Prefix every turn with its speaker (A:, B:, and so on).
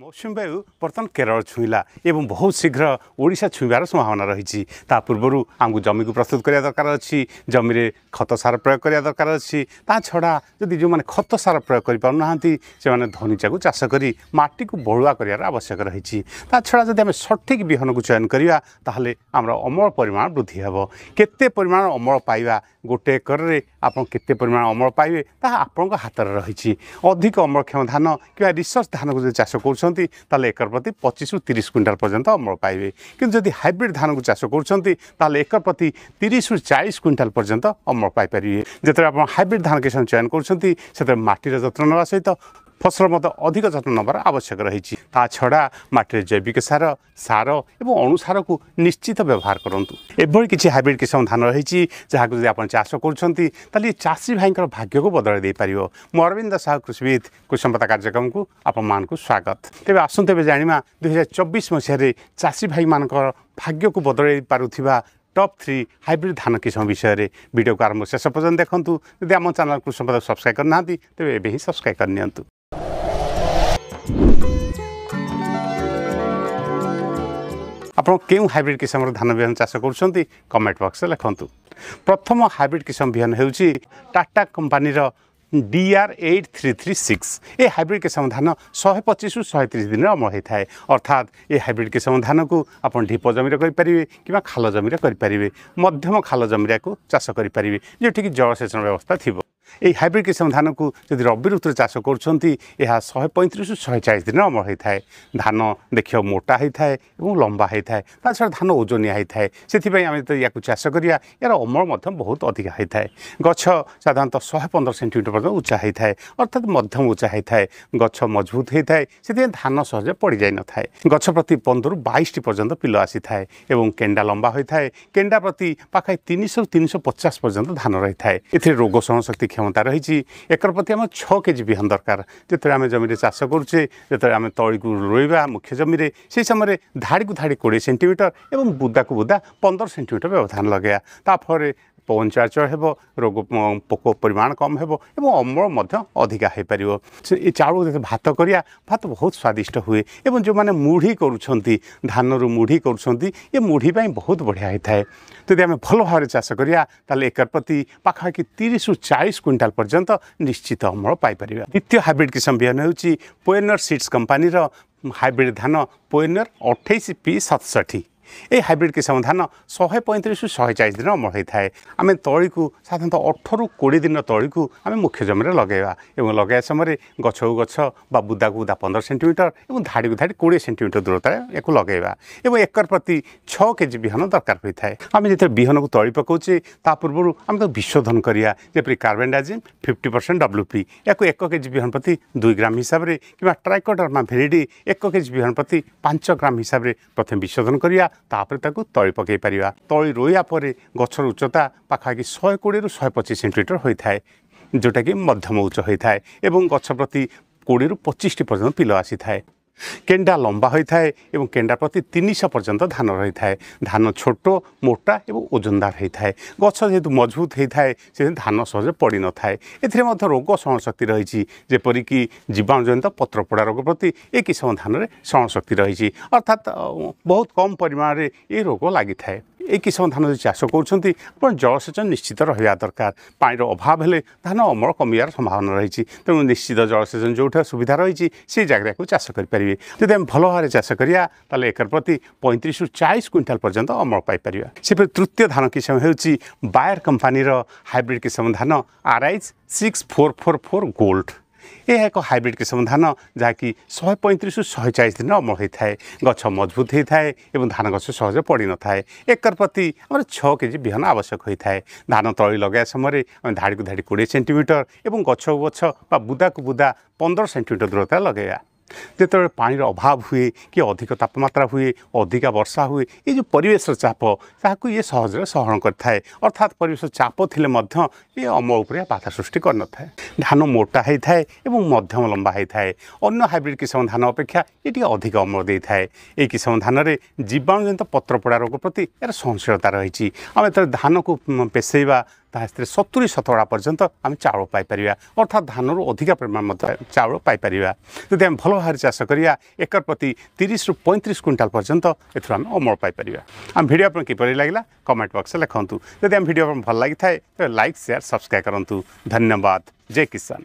A: मौसुमी वायु बर्तमान केरल छुईला एवं बहुत शीघ्र ओडिशा छुईबार संभावना रही पूर्व आमको जमी को प्रस्तुत करने दरकार अच्छी जमी में खत सार प्रयोग करने दरकार अच्छी ता छड़ा जदि जो मैंने खत सार प्रयोग कर पारना से धनीचा को चाष कर माटी को बड़ुआ कर आवश्यक रही छड़ा जब आम सठिक विहन को चयन करवा ताहले आमर अमल परिमाण वृद्धि हे केते परिमाण अमल पाइबा गोटे एकर में आप केते परिमाण अमल पाइबे ताहा आपन हाथ में रही अधिक अमलक्षम धान कि रिसर्च धान को चाष कर एकर प्रति 25 ରୁ 30 क्विंटाल पर्यंत अमल पाइबे किंतु जदि हाइब्रिड धान को चाष कर एकर प्रति 30 ରୁ 40 क्विंटाल पर्यंत अमल पाइपर जिते आप हाइब्रिड धान किसान चयन कर माटीर जत्न नेवा सहित फसल मत अधिक जत्न नबार आवश्यक रही छड़ा माटी जैविक सार सार और अणुसार को निश्चित व्यवहार करूँ एभली किसी हाइब्रिड किस्म धान रही जहाँ को आप चाष कर चाषी भाई भाग्य को बदल दे पार मु अरविंद साहू कृषिविद कुसंपदा कार्यक्रम को आपण स्वागत तेज आसते जाना 2024 मसीह चाषी भाई मान भाग्य को बदल पारुथिबा टॉप 3 हाइब्रिड धान किस्म विषय में वीडियो को आरंभ शेष पर्यटन देखूँ यदि आम चैनल कुसंपदा सब्सक्राइब करना तेज एवं ही सब्सक्राइब करनी आप क्यों हाइब्रिड किस्म धान बिहन चाष कर कमेंट बॉक्स लिखुँ प्रथम हाइब्रिड किस्म बिहन हो टाटा कंपानी DR8336 ये हाइब्रिड किस्म धान 125 ରୁ 130 दिन अमल होता है अर्थात ये हाइब्रिड किस्म धान को आप ढीप जमी करेंगे कि खाल जमी करेंगे मध्यम खाल जमी को चाष करेंगे जोटि जलसेचन व्यवस्था थी ये हाइब्रिड किस्म धान को जब रबी ऋतु चाष कर 135 ରୁ 140 दिन अमल होता है धान देखिए मोटा होता है और लंबा होता है छड़ा धान ओजनिया होता है से आम या चाष करा यार अमल बहुत अधिक होता है गछ साधारणतः 115 सेंटीमीटर पर्यटन उच्चा होता है अर्थात मध्यम उच्चा होता है गछ मजबूत होता है से धान सहज पड़ जाए न था गछ प्रति 15 ରୁ 22 पर्यंत पिल आसी थाए और केंडा लंबा होता है केंडा प्रति पाखे 300 ରୁ 350 पर्यंत धान रही है ए रोग सहनशक्ति क्षमता रही एकर प्रति आम 6 केजी बिहन दरकार जिते आम जमी चाष करुचे जो आम तली को रोईबा मुख्य जमी से समय धाड़ी को धाड़ी 20 सेंटीमीटर और बुदा को बुदा 15 सेंटीमीटर व्यवधान लगे ताफल पवन चलाचल हो रोग पोक परिमाण कम हो अमल अधिका हो पार ये चाउल जो भात करिया भात बहुत स्वादिष्ट हुए और जो मैंने मुढ़ी करुँच धान रु मुढ़ी करुँच ये मुढ़ी बहुत बढ़िया होता है जदि आम भल भाव चाष करिया ताले एकर प्रति पाखापाखि 30 ରୁ 40 क्विंटाल पर्यंत निश्चित अमल पाइपर द्वितीय हाइब्रिड किस्म बिहन होची पोएनर सीड्स कंपानी हाइब्रिड धान पोएनर 28P67 ये हाइब्रिड किस्म धान 135 ରୁ 140 दिन अमल होता है आम तली को साधारणतः 18 ରୁ 20 दिन तली को आम मुख्य जमी लगेगा और लगे समय गछ को गछ बुदा को बुदा 15 सेंटीमीटर और धाड़ी को धाड़ी 20 सेंटीमीटर दूरता या लगेगा और एकर प्रति 6 केजी बिहन दरकार होता है आम जो बिहन को तली पकाचे पूर्व आम तो विशोधन करिया जपरी कार्बेंडाजिम 50% WP या 1 केजी बिहन प्रति 2 ग्राम हिसाब से कि ट्राइकोडर्मा भेरिडी 1 केजी बिहन प्रति 5 ग्राम हिसाब से प्रथम विशोधन करिया तापर ताकू तली पकई पार तली रोया पर गछर उच्चता पाखापाखि 120 ରୁ 125 सेंटीमीटर होता है जोटा कि मध्यम उच्च होता है और गछ प्रति 20 ରୁ 25 पर्यंत पिल आसी थाए केंडा लंबा होता है और केंडा प्रति 300 पर्यंत धान रही है धान छोट मोटा और ओजनदार होता है गछ जेहेतु मजबूत होता है से धान सहज पड़ न था ए रोग सहनशक्ति रही जेपरिक जीवाणुजनित पत्रपोड़ा रोग प्रति ए किस्म धान में सहनशक्ति रही अर्थात बहुत कम परिमाण में ये रोग लगी थाए ये किस्म धान जो चाष कर जलसेचन निश्चित रहा दरकार पानी अभाव हेले धान अमल कमियार संभावना रही तेणु निश्चित जलसेचन जो सुविधा रही से जगह चाष करेंगे जब आम भल भाव चाष करिया ताले एकर प्रति 35 ରୁ 40 क्विंटाल पर्यंत अमल पाइपर से तृतीय धान किस्म होची बायर कंपानी हाइब्रिड किस्म धान RIS 6444 गोल्ड यह एक हाइब्रिड किस्म धान जहाँकि 135 ରୁ 140 दिन अमल होता है गछ मजबूत होता है और धान गछ सहज पड़ न था एकर प्रति आम 6 केजी बिहन आवश्यक होता है धान तली लगे समय धाड़ी को धाड़ी 20 सेंटीमीटर और गछ को गछ बुदा को बुदा 15 सेंटीमीटर दूरता लगेगा जिते पानी अभाव हुए कि अधिक तापमात्रा हुए अधिका वर्षा हुए ये जो परिवेश चाप ताकू ये सहज सहन करता अर्थात परिवेश चाप थिले मध्य ये अमल उपर बाधा सृष्टि कर न था धान मोटा होता है और मध्यम लंबा होता है अन्य हाइब्रिड किस्म धान अपेक्षा ये अधिक अमल देता है ये किस्म धान में जीवाणुजनित पत्रपोड़ा रोग प्रति यार सहनशीलता रही आम धान को पेसैबा ताहा 70-70 पर्यंत आम चाउल पाइपर अर्थात धान अधिका परिमाण चाउल पाइपर जदि आम भल भाव चाष करिया एकर प्रति 30 ରୁ 35 क्विंटाल पर्यंत एथुर आम अमल पाइपर आम वीडियो आपन किपरि लागला कमेंट बॉक्स लिखंतु जदि आम वीडियो भल लागि थाए तो लाइक शेयर सब्सक्राइब करंतु धन्यवाद जय किसान।